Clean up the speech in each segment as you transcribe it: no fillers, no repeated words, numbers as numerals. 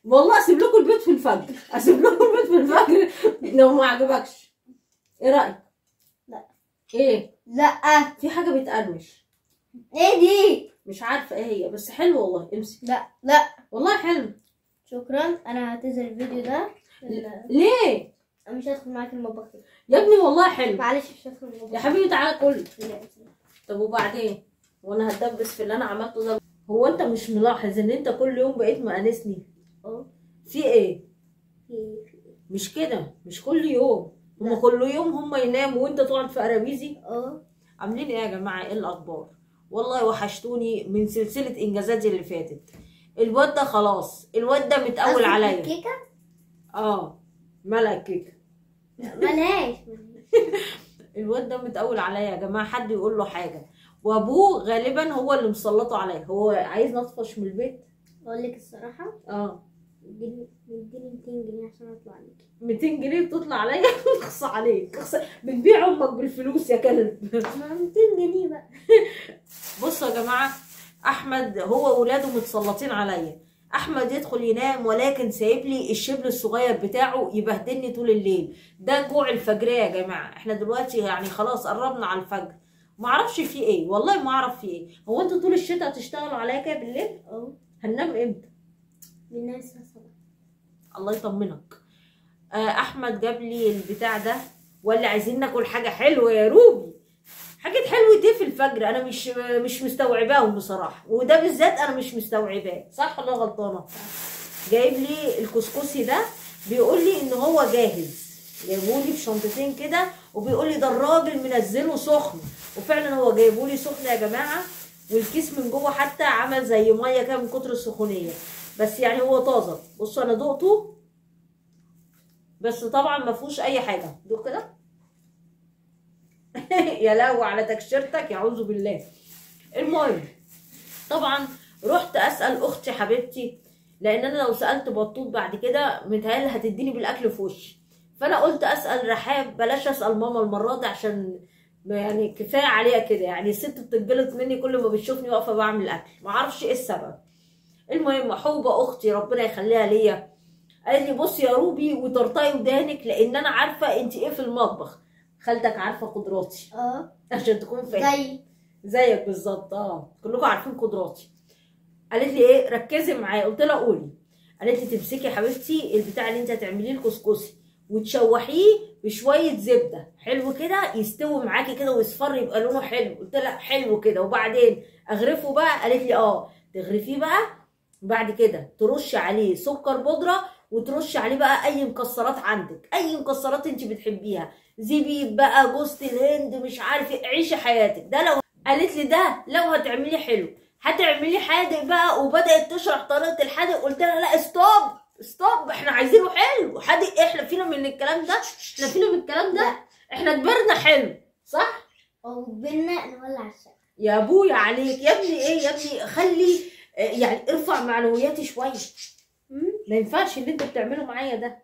والله اسيب لكم البيت في الفجر، اسيب لكم البيت في الفجر لو ما عجبكش. ايه رايك؟ لا. ايه؟ لا. في حاجه بتقرمش. ايه دي؟ مش عارفه ايه هي، بس حلو والله. امسك. لا لا والله حلو. شكرا، انا هعتذر الفيديو ده. ليه انا مش هدخل معاك المطبخ يا ابني؟ والله حلو. معلش مش هدخل المطبخ يا حبيبي تعالى كل. لا. طب وبعدين؟ وانا هتدبس في اللي انا عملته ده؟ هو انت مش ملاحظ ان انت كل يوم بقيت مأنسني؟ في ايه؟ مش كده، مش كل يوم. هما كل يوم هما يناموا وانت تقعد في قرابيزي. عاملين ايه يا جماعه؟ ايه الاخبار؟ والله وحشتوني من سلسله انجازاتي اللي فاتت. الواد ده خلاص، الواد ده متقول عليا. الكيكه؟ ملك كيكه. ملاش. الواد ده متقول عليا يا جماعه، حد يقول له حاجه. وابوه غالبا هو اللي مسلطه عليا. هو عايز نطفش من البيت. اقول لك الصراحه، اديني 200 جنيه عشان اطلع عليكي. 200 جنيه بتطلع عليا؟ اخص عليك، بتبيع امك بالفلوس يا كلب. 200 جنيه بقى. بصوا يا جماعه، احمد هو وولاده متسلطين عليا. احمد يدخل ينام ولكن سايب لي الشبل الصغير بتاعه يبهدلني طول الليل. ده جوع الفجريه يا جماعه. احنا دلوقتي يعني خلاص قربنا على الفجر. ما اعرفش في ايه، والله ما اعرف في ايه. هو انتوا طول الشتاء هتشتغلوا عليا كده بالليل؟ هننام امتى؟ بننام الساعه 7. الله يطمنك. احمد جاب لي البتاع ده، ولا عايزين ناكل حاجه حلوه يا روبي. حاجه حلوه دي في الفجر انا مش مستوعباهم بصراحه، وده بالذات انا مش مستوعباه. صح ولا غلطانه؟ جايب لي الكسكسي ده، بيقول لي ان هو جاهز. جايبولي بشنطتين كده وبيقول لي ده الراجل منزله سخن، وفعلا هو جايبولي سخن يا جماعه. والكيس من جوه حتى عمل زي ميه كده من كتر السخونيه، بس يعني هو طازه. بصوا انا دقته، بس طبعا ما فيهوش اي حاجه. دوق كده. يا لهوي على تكشيرتك، يعوذ بالله. المهم طبعا رحت اسال اختي حبيبتي، لان انا لو سالت بطوط بعد كده متهيألي هتديني بالاكل في وشي. فانا قلت اسال رحاب، بلاش اسال ماما المره دي، عشان يعني كفايه عليها كده. يعني الست بتتجلط مني كل ما بتشوفني واقفه بعمل اكل، معرفش ايه السبب. المهم حوبه اختي ربنا يخليها ليا، قالت لي بصي يا روبي وطرطاي ودانك، لان انا عارفه انت ايه في المطبخ. خالتك عارفه قدراتي. عشان تكون فاهم. زيك بالظبط. كلكم عارفين قدراتي. قالت لي ايه؟ ركزي معايا. قلت لها قولي. قالت لي تمسكي يا حبيبتي البتاع اللي انت هتعمليه الكسكسي وتشوحيه بشويه زبده حلو كده، يستوي معاكي كده ويصفر يبقى لونه حلو. قلت لها حلو كده. وبعدين اغرفه بقى؟ قالت لي تغرفيه بقى. بعد كده ترشي عليه سكر بودره، وترشي عليه بقى اي مكسرات عندك، اي مكسرات انت بتحبيها، زبيب بقى، جوز الهند، مش عارفه، عيشي حياتك. ده لو قالت لي ده لو هتعملي حلو. هتعملي حادق بقى، وبدات تشرح طريقه الحادق. قلت لها لا، ستوب، احنا عايزينه حلو. حادق احنا فينا من الكلام ده؟ احنا فينا من الكلام ده؟ احنا كبرنا حلو صح؟ وكبرنا نولع الشقه. يا ابويا عليك يا ابني. ايه يا ابني؟ خلي يعني ارفع معنوياتي شويه. ما ينفعش اللي انت بتعمله معايا ده.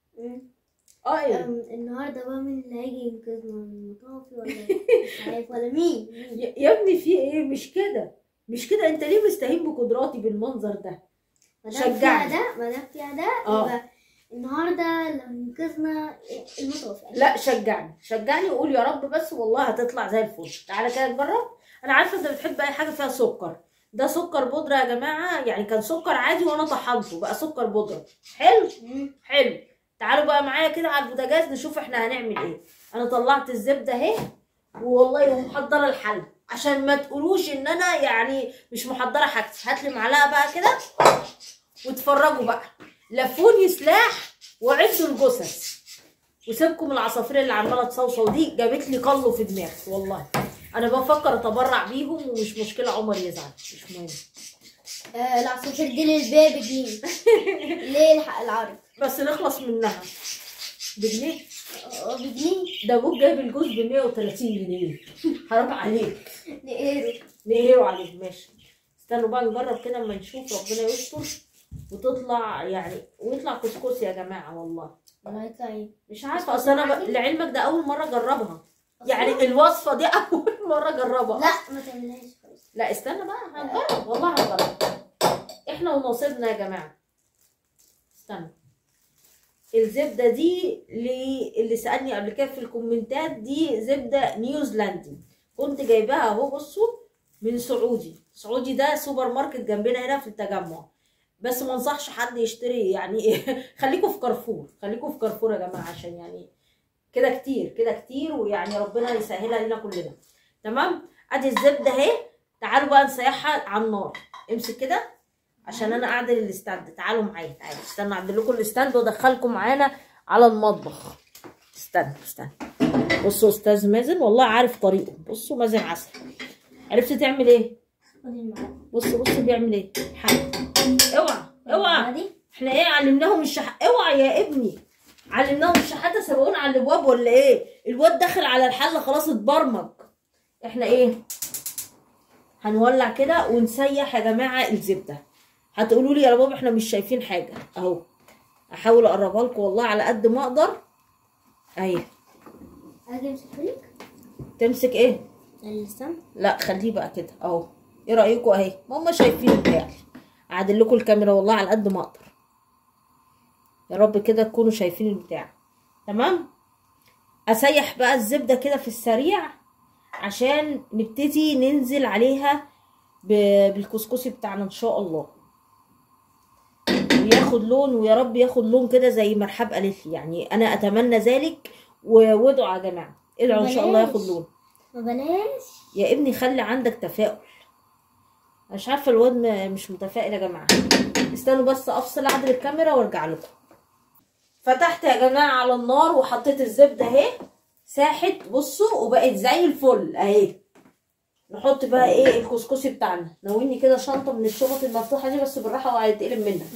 ايه النهارده بقى مين اللي هيجي ينقذنا من المطافي ولا مش عارف ولا مين؟ يا ابني في ايه؟ مش كده. انت ليه مستهين بقدراتي بالمنظر ده؟ شجعني. ما دام فيها ده يبقى النهارده لو ينقذنا المطافي. لا شجعني وقول يا رب بس، والله هتطلع زي الفل. تعالى كده نجرب. انا عارفه انت بتحب اي حاجه فيها سكر. ده سكر بودره يا جماعه، يعني كان سكر عادي وانا طحنته بقى سكر بودره. حلو. تعالوا بقى معايا كده على البوتاجاز نشوف احنا هنعمل ايه. انا طلعت الزبده اهي، والله ومحضره الحل، عشان ما تقولوش ان انا يعني مش محضره حاجتي. هاتلي معلقه بقى كده واتفرجوا بقى. لفوني سلاح وعدوا الجثث، وسيبكم العصافير اللي عماله تصوصو دي، جابت لي قلو في دماغي والله. انا بفكر اتبرع بيهم، ومش مشكله عمر يزعل، مش مهم. العصافير دي للباب دي. ليه العرض؟ بس نخلص منها. بجنيه؟ بجنيه. ده ابوك جايب الجوز ب 130 جنيه. حرام عليك. نقهره عليك. ماشي، استنوا بقى نجرب كده اما نشوف ربنا يستر وتطلع يعني، ويطلع كسكس يا جماعه. والله هيطلع ايه؟ مش عارفه. اصل انا لعلمك ده اول مره اجربها، يعني الوصفه دي اول مره اجربها. لا ما تعملهاش خالص. لا استنى بقى، هنجرب والله هنجرب. احنا ونصيبنا يا جماعه. استنى. الزبده دي اللي سالني قبل كده في الكومنتات، دي زبده نيوزيلندي، كنت جايباها اهو بصوا من سعودي ده سوبر ماركت جنبنا هنا في التجمع. بس ما انصحش حد يشتري يعني خليكم في كارفور، يا جماعه، عشان يعني كده كتير ويعني ربنا يسهلها لنا كلنا. تمام. ادي الزبده اهي. تعالوا بقى نسيحها على النار. امسك كده عشان انا اعدل الاستاند. تعالوا معايا، تعالوا استنى اعدل لكم الاستاند وادخلكم معانا على المطبخ. استنى. بصوا استاذ مازن والله عارف طريقه. بصوا مازن عسل. عرفت تعمل ايه؟ بصوا بيعمل ايه. اوعى. احنا ايه علمناهم اوعى يا ابني. علمناهم الشحاته سبقونا على الابواب ولا ايه؟ الواد داخل على الحله خلاص اتبرمج. احنا ايه؟ هنولع كده ونسيح يا جماعه الزبده. هتقولوا لي يا بابا احنا مش شايفين حاجه اهو. احاول اقربها لكم والله على قد ما اقدر. اهي. اجي امسكه لك. تمسك ايه؟ اللسان. لا خليه بقى كده اهو. ايه رايكم اهي؟ ما هم شايفين بتاعي. اعدل لكم الكاميرا والله على قد ما اقدر. يا رب كده تكونوا شايفين البتاع. تمام. اسيح بقى الزبده كده في السريع عشان نبتدي ننزل عليها بالكسكسي بتاعنا ان شاء الله، وياخد لون، ويا رب ياخد لون كده زي ما رحاب قالت لي. يعني انا اتمنى ذلك. وادعوا يا جماعه، ادعوا ان شاء الله ياخد لون. ما بلاش يا ابني خلي عندك تفاؤل. مش عارفه الواد مش متفائل يا جماعه. استنوا بس افصل اعدل الكاميرا وارجع لكم. فتحت يا جماعه على النار وحطيت الزبده اهي ساحت. بصوا وبقت زي الفل اهي. نحط بقى ايه الكسكسي بتاعنا. ناولني كده شنطه من الشنط المفتوحه دي بس بالراحه وهيتقلب منك.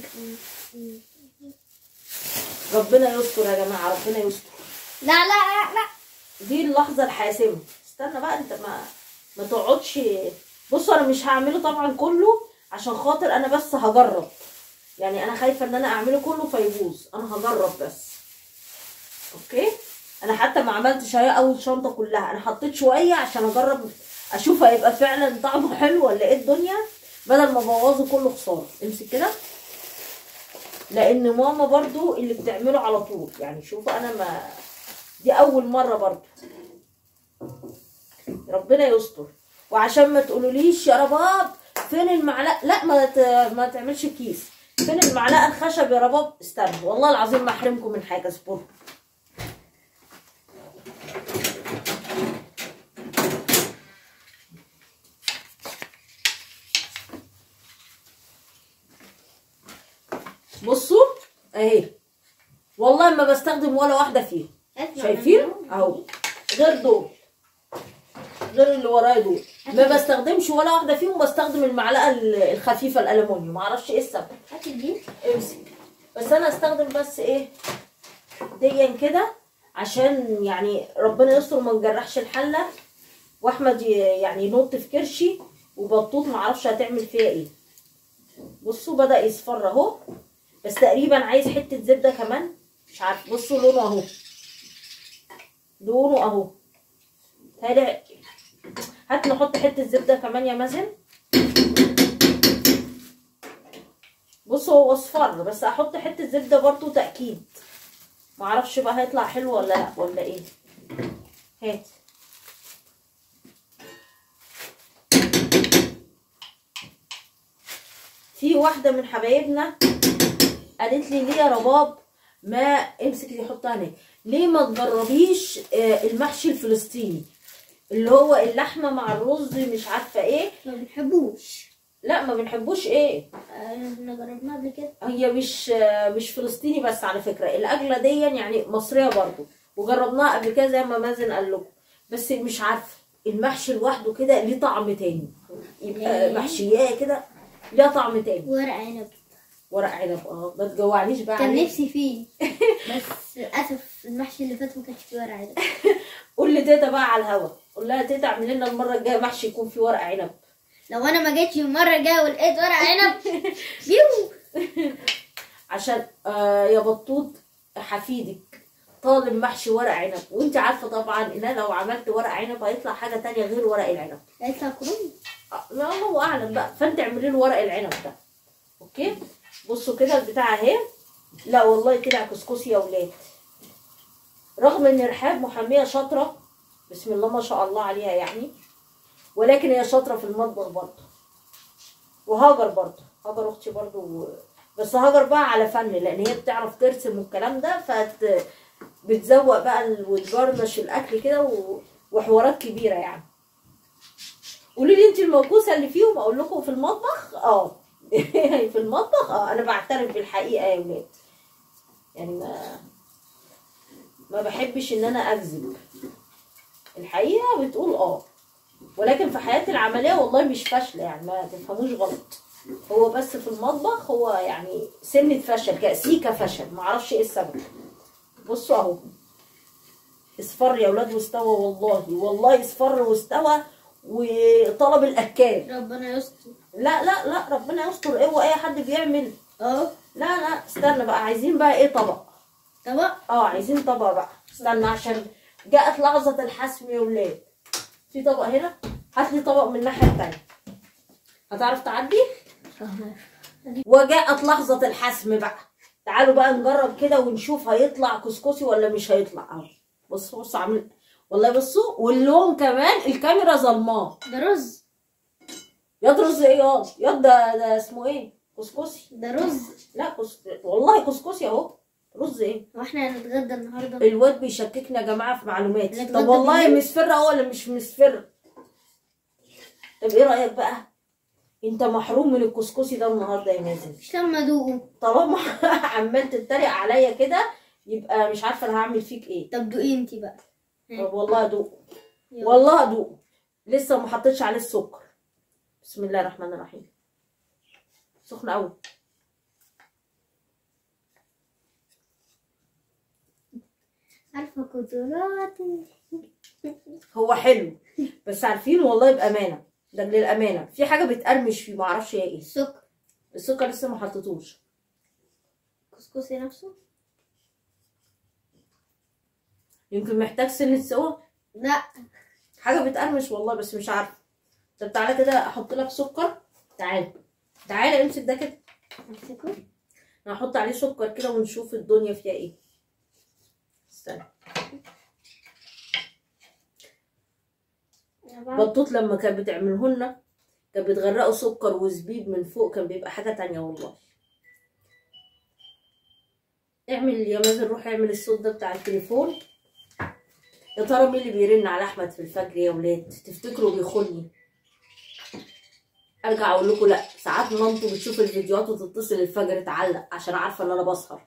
ربنا يستر يا جماعه، ربنا يستر. لا دي اللحظه الحاسمه. استنى بقى انت ما تقعدش. بصوا انا مش هعمله طبعا كله عشان خاطر انا بس هجرب. يعني انا خايفه ان انا اعمله كله فيبوظ. انا هجرب بس. اوكي. انا حتى ما عملتش اهي اول شنطه كلها. انا حطيت شويه عشان اجرب اشوف هيبقى فعلا طعمه حلو ولا ايه الدنيا، بدل ما ابوظه كله خساره. امسك كده. لان ماما برضو اللي بتعمله على طول. يعني شوفوا انا دي اول مره برضو. ربنا يستر. وعشان ما تقولوليش يا رباب فين المعلقه، لا ما تعملش كيس. فين المعلقه الخشب يا رباب؟ استنى والله العظيم ما احرمكم من حاجه. اصبروا. بصوا اهي. والله ما بستخدم ولا واحده فيهم. شايفين اهو. غير دول، غير اللي ورايا دول، ما بستخدمش ولا واحده فيهم. بستخدم المعلقه الخفيفه الالومنيوم. ما اعرفش ايه السبب. هاتي دي. امسك. بس انا استخدم بس ايه ديا كده عشان يعني ربنا يستر ما نجرحش الحله، واحمد يعني ينط في كرشي، وبطوط ما اعرفش هتعمل فيها ايه. بصوا بدا يصفر اهو. بس تقريبا عايز حته زبده كمان. مش عارف. بصوا لونه اهو. لونه اهو. تالي. هات نحط حته زبده كمان يا مازن. بصوا هو اصفر بس احط حته زبده برضو تاكيد. معرفش بقى هيطلع حلو ولا لا ولا ايه. هات. في واحده من حبايبنا قالت لي ليه يا رباب ما امسك اللي يحطها هناك، ليه ما تجربيش المحشي الفلسطيني اللي هو اللحمه مع الرز مش عارفه ايه. ما بنحبوش. لا ما بنحبوش. ايه احنا جربناه قبل كده. هي مش فلسطيني بس على فكره. الاكله دي يعني مصريه برضو وجربناها قبل كده زي ما مازن قال لكم. بس مش عارفه المحشي لوحده كده ليه طعم تاني. يبقى محشياه كده ليها طعم تاني. ورق عنب. ورق عنب ما تجوعنيش بقى. كان نفسي فيه بس للاسف المحشي اللي فات ما كانش فيه ورق عنب. قول لتيتا بقى على الهوا. قول لها تيتا اعمل لنا المره الجايه محشي يكون فيه ورق عنب. لو انا ما جيتش المره الجايه ولقيت ورق عنب بيو. عشان يا بطوط حفيدك طالب محشي ورق عنب، وانت عارفه طبعا ان انا لو عملت ورق عنب هيطلع حاجه تانية غير ورق العنب. هيطلع كروم. لا الله اعلم بقى. فانت اعملي له ورق العنب ده. اوكي. بصوا كده البتاع اهي. لا والله طلع كسكسي يا ولاد، رغم ان رحاب محاميه شاطره بسم الله ما شاء الله عليها يعني، ولكن هي شاطره في المطبخ برضه. وهاجر برضه، هاجر اختي برضه، بس هاجر بقى على فن، لان هي بتعرف ترسم والكلام ده، بتزوق بقى وتجرنش الاكل كده وحوارات كبيره يعني. قولوا لي انت الموجوسه اللي فيهم، اقول لكم في المطبخ في المطبخ انا بعترف بالحقيقه يا ولاد، يعني ما بحبش ان انا اكذب، الحقيقه بتقول ولكن في حياتي العمليه والله مش فاشله يعني، ما تفهموش غلط، هو بس في المطبخ هو يعني سنه فشل، كأسيكة فشل، معرفش ايه السبب. بصوا اهو اصفر يا ولاد واستوى، والله اصفر واستوى وطلب الاكل. ربنا يستر. لا لا لا ربنا يستر، هو اي حد بيعمل لا استنى بقى، عايزين بقى ايه؟ طبق عايزين طبق بقى، استنى عشان جاءت لحظة الحسم يا ولاد. في طبق هنا، هات لي طبق من الناحية التانية، هتعرف تعدي؟ وجاءت لحظة الحسم بقى، تعالوا بقى نجرب كده ونشوف هيطلع كسكسي ولا مش هيطلع. اهو بصوا عامل، والله بصوا، واللون كمان الكاميرا ظلماه. ده رز. ياض رز ايه ياض ده اسمه ايه؟ كسكسي. ده رز. لا والله كسكسي اهو. رز ايه؟ هو احنا هنتغدى النهارده؟ الواد بيشككنا يا جماعه في معلوماتي. طب والله مصفر اهو ولا مش مصفر؟ طب ايه رايك بقى؟ انت محروم من الكسكسي ده النهارده يا مازن. مش لما ادوقه. طالما عمال تتريق عليا كده يبقى مش عارفه انا هعمل فيك ايه. طب دوقي انت بقى. طب والله ادوق، والله ادوق، لسه ما حطيتش عليه السكر. بسم الله الرحمن الرحيم. سخن قوي. عارفه قدرات. هو حلو بس عارفين والله بامانه، ده للامانه في حاجه بتقرمش فيه، ما اعرفش هي ايه. السكر لسه ما حطيتوش. كسكسي نفسه يمكن محتاج سنه سوا. لا حاجه بتقرمش والله بس مش عارفه. طب تعالى كده احط لك سكر، تعالى امسك ده كده. امسكه. انا هحط عليه سكر كده ونشوف الدنيا فيها ايه. استنى. بطوط لما كانت بتعملهولنا كانت بتغرقوا سكر وزبيب من فوق، كان بيبقى حاجه تانية والله. اعمل يا مازن، روح اعمل الصوت ده بتاع التليفون. يا ترى مين اللي بيرن على احمد في الفجر يا ولاد؟ تفتكروا بيخوني؟ ارجع اقول لكم لا، ساعات مامته بتشوف الفيديوهات وتتصل الفجر تعلق عشان عارفه ان انا بسهر.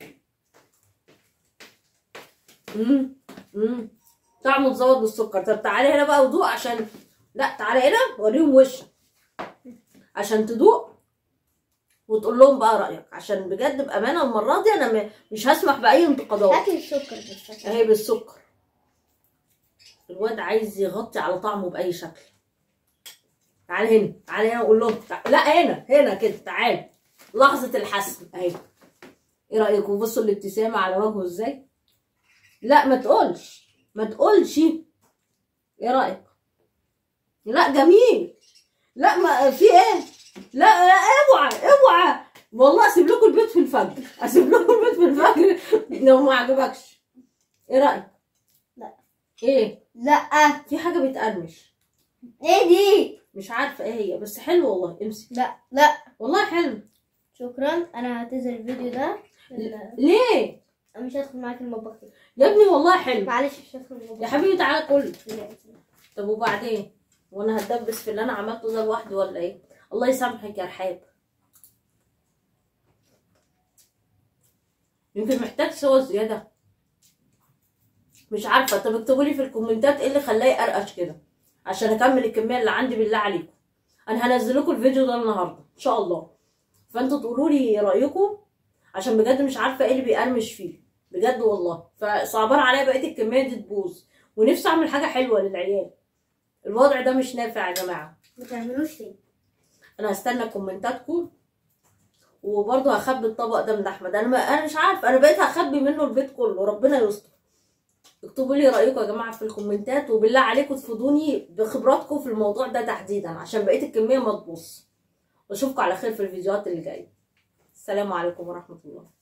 طعمه اتظبط بالسكر. طب تعالي هنا بقى ودوق، عشان لا تعالي هنا وريهم وشك عشان تدوق وتقول لهم بقى رايك، عشان بجد بامانه المره دي انا مش هسمح باي انتقادات. هاتي السكر بس. اهي بالسكر. الواد عايز يغطي على طعمه باي شكل. تعالي هنا وقول لهم لا هنا كده. تعالي لحظه الحسم اهي. ايه رايكم؟ بصوا الابتسامه على وجهه ازاي. لا ما تقولش. ايه رايك؟ لا جميل. لا ما في ايه. لا اوعى والله اسيب لكم البيت في الفجر لو ما عجبكش. ايه رايك؟ لا. ايه؟ لا في حاجه بتقرمش. ايه دي؟ مش عارفه ايه هي بس حلو والله. امسك. لا والله حلو. شكرا. انا هعتذر الفيديو ده. ليه؟ انا مش هدخل معاك المطبخ يا ابني والله حلو. معلش مش هدخل المطبخ يا حبيبي تعالى كل. طب وبعدين؟ وانا هتدبس في اللي انا عملته ده لوحدي ولا ايه؟ الله يسامحك يا رحاب. يمكن محتاج سوا زياده، مش عارفه. طب اكتبوا لي في الكومنتات ايه اللي خلاه يقرقش كده عشان اكمل الكميه اللي عندي بالله عليكم. انا هنزل لكم الفيديو ده النهارده ان شاء الله، فانتوا تقولوا لي رايكم عشان بجد مش عارفه ايه اللي بيقرمش فيه بجد والله. فصعبان عليا بقيه الكميه دي تبوظ، ونفسي اعمل حاجه حلوه للعيال. الوضع ده مش نافع يا جماعه. ما تعملوش تاني. انا هستنى كومنتاتكم، وبرضه هخبي الطبق ده من احمد. انا مش عارفه، انا بقيت هخبي منه البيت كله. ربنا يستر. اكتبوا لي رايكم يا جماعه في الكومنتات، وبالله عليكم تفيدوني بخبراتكم في الموضوع ده تحديدا عشان بقيه الكميه ما تبوظ. واشوفكم على خير في الفيديوهات اللي جايه. السلام عليكم ورحمه الله.